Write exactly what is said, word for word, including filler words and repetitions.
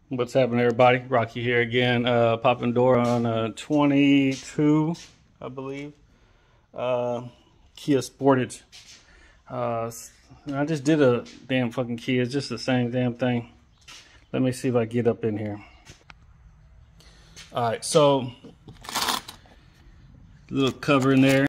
What's happening, everybody? Rocky here again, uh, popping door on uh, twenty-two, I believe. Uh, Kia Sportage. Uh, I just did a damn fucking Kia. It's just the same damn thing. Let me see if I get up in here. All right, so little cover in there.